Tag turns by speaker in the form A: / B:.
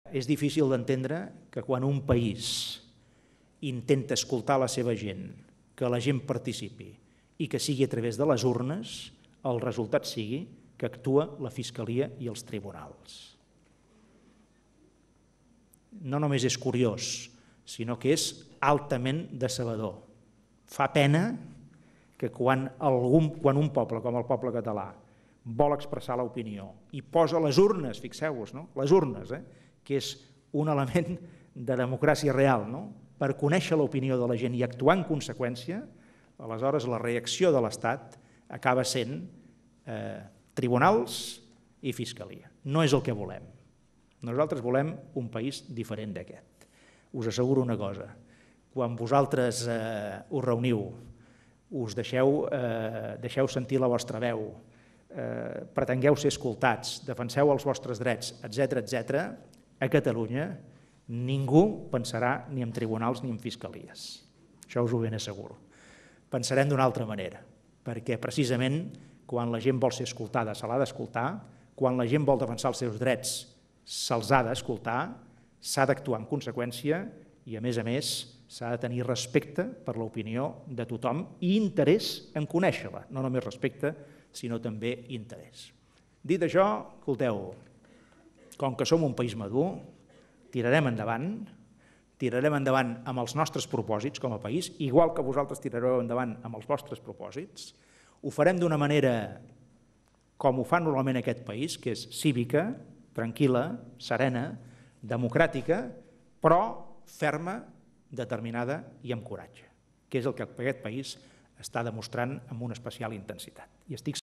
A: És difícil d'entendre que quan un país intenta escoltar la seva gent, que la gent participi i que sigui a través de les urnes, el resultat sigui que actua la Fiscalia i els tribunals. No només és curiós, sinó que és altament decebedor. Fa pena que quan un poble com el poble català vol expressar l'opinió i posa les urnes, fixeu-vos, les urnes, que és un element de democràcia real, per conèixer l'opinió de la gent i actuar en conseqüència, aleshores la reacció de l'Estat acaba sent tribunals i fiscalia. No és el que volem. Nosaltres volem un país diferent d'aquest. Us asseguro una cosa, quan vosaltres us reuniu, us deixeu sentir la vostra veu, pretengueu ser escoltats, defenseu els vostres drets, etc., a Catalunya ningú pensarà ni en tribunals ni en fiscalies. Això us ho ben asseguro. Pensarem d'una altra manera, perquè precisament quan la gent vol ser escoltada se l'ha d'escoltar, quan la gent vol defensar els seus drets se'ls ha d'escoltar, s'ha d'actuar en conseqüència i, a més, s'ha de tenir respecte per l'opinió de tothom i interès en conèixer-la, no només respecte, sinó també interès. Dit això, escolteu, com que som un país madur, tirarem endavant amb els nostres propòsits com a país, igual que vosaltres tirareu endavant amb els vostres propòsits. Ho farem d'una manera com ho fa normalment aquest país, que és cívica, tranquil·la, serena, democràtica, però ferma, determinada i amb coratge, que és el que aquest país està demostrant amb una especial intensitat.